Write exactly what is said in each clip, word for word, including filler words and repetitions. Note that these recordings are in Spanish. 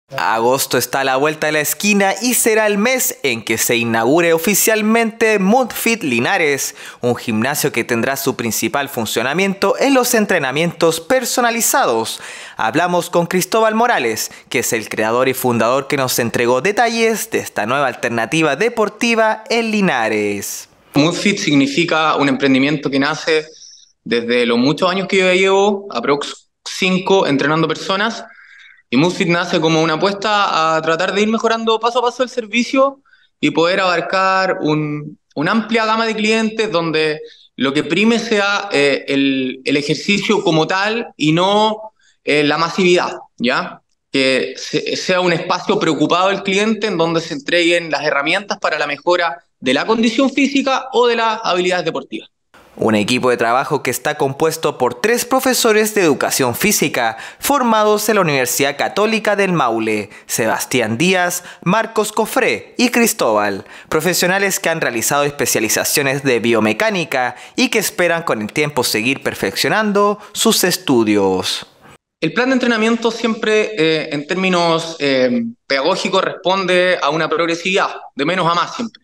Agosto está a la vuelta de la esquina y será el mes en que se inaugure oficialmente MoodFit Linares, un gimnasio que tendrá su principal funcionamiento en los entrenamientos personalizados. Hablamos con Cristóbal Morales, que es el creador y fundador que nos entregó detalles de esta nueva alternativa deportiva en Linares. MoodFit significa un emprendimiento que nace desde los muchos años que yo llevo, aprox cinco, entrenando personas. Y MoodFit nace como una apuesta a tratar de ir mejorando paso a paso el servicio y poder abarcar un, una amplia gama de clientes donde lo que prime sea eh, el, el ejercicio como tal y no eh, la masividad, ¿ya? Que se, sea un espacio preocupado del cliente en donde se entreguen las herramientas para la mejora de la condición física o de las habilidades deportivas. Un equipo de trabajo que está compuesto por tres profesores de educación física formados en la Universidad Católica del Maule, Sebastián Díaz, Marcos Cofré y Cristóbal, profesionales que han realizado especializaciones de biomecánica y que esperan con el tiempo seguir perfeccionando sus estudios. El plan de entrenamiento siempre, eh, en términos eh, pedagógicos, responde a una progresividad, de menos a más siempre.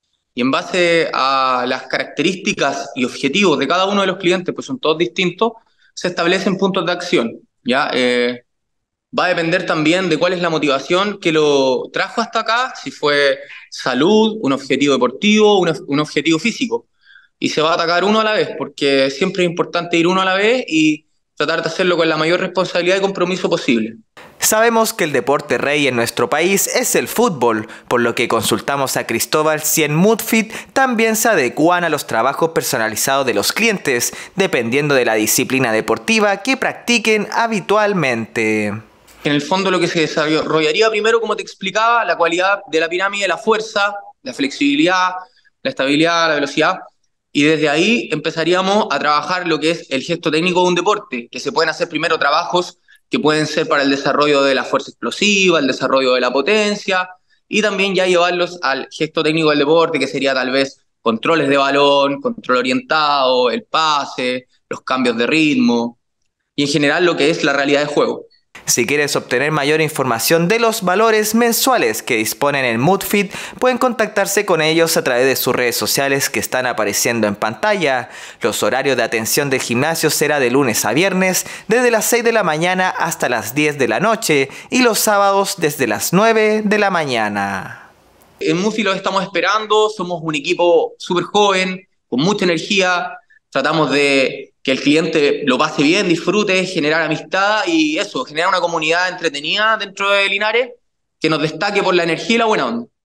Y en base a las características y objetivos de cada uno de los clientes, pues son todos distintos, se establecen puntos de acción, ¿ya? Eh, va a depender también de cuál es la motivación que lo trajo hasta acá, si fue salud, un objetivo deportivo, un, un objetivo físico. Y se va a atacar uno a la vez, porque siempre es importante ir uno a la vez y tratar de hacerlo con la mayor responsabilidad y compromiso posible. Sabemos que el deporte rey en nuestro país es el fútbol, por lo que consultamos a Cristóbal si en MoodFit también se adecuan a los trabajos personalizados de los clientes, dependiendo de la disciplina deportiva que practiquen habitualmente. En el fondo lo que se desarrollaría primero, como te explicaba, la cualidad de la pirámide, la fuerza, la flexibilidad, la estabilidad, la velocidad, y desde ahí empezaríamos a trabajar lo que es el gesto técnico de un deporte, que se pueden hacer primero trabajos que pueden ser para el desarrollo de la fuerza explosiva, el desarrollo de la potencia, y también ya llevarlos al gesto técnico del deporte, que sería tal vez controles de balón, control orientado, el pase, los cambios de ritmo, y en general lo que es la realidad de juego. Si quieres obtener mayor información de los valores mensuales que disponen en MoodFit, pueden contactarse con ellos a través de sus redes sociales que están apareciendo en pantalla. Los horarios de atención del gimnasio será de lunes a viernes, desde las seis de la mañana hasta las diez de la noche y los sábados desde las nueve de la mañana. En MoodFit los estamos esperando, somos un equipo súper joven, con mucha energía, tratamos de que el cliente lo pase bien, disfrute, generar amistad y eso, generar una comunidad entretenida dentro de Linares que nos destaque por la energía y la buena onda.